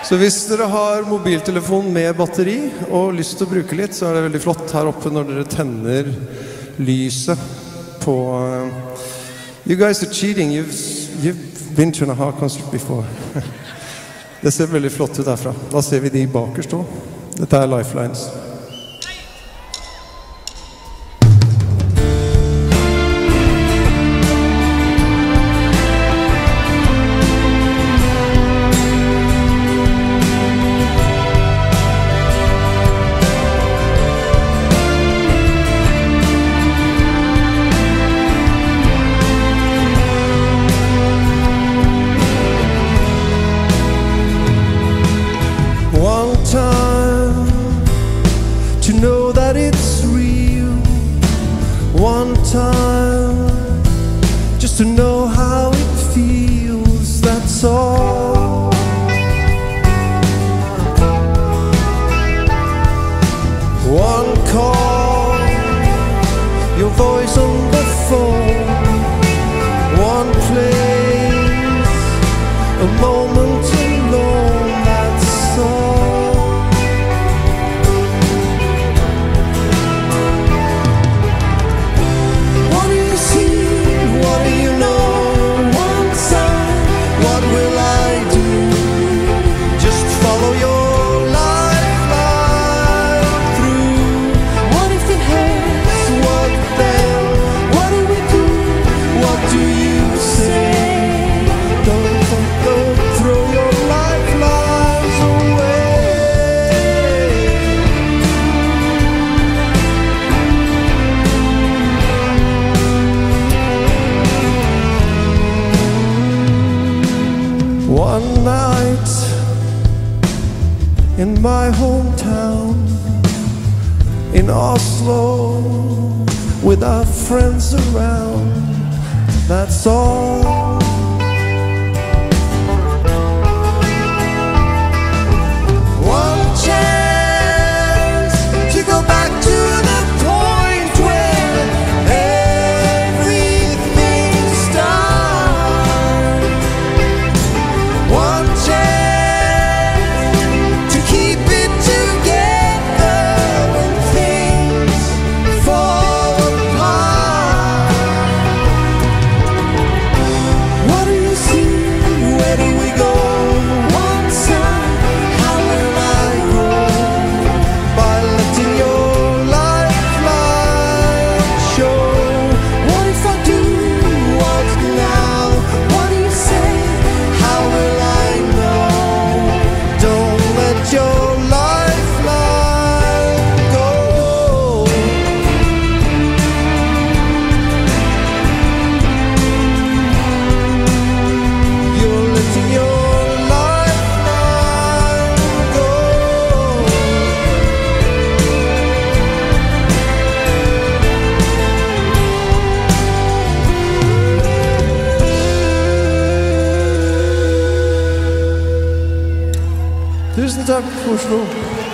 Så hvis dere har mobiltelefon med batteri og lyst til å bruke litt, så er det veldig flott her oppe når dere tenner lyset på... You guys are cheating, you've been to a hard concert before. Det ser veldig flott ut herfra. Da ser vi de bakerst også. Dette er Lifelines. To know that it's real. One time, just to know how it feels, that's all. One call, your voice on the phone. One place, a moment alone, that's all. One night in my hometown in Oslo with our friends around, that's all. One chance to go back to the point where everything starts. One chance to keep it together when things fall apart. What do you see? Where do we go? One side, how will I grow? By letting your lifeline show. What if I do? What now? What do you say? How will I know? Don't let your lifeline go. You're letting your lifeline go. Tusen takk, Oslo.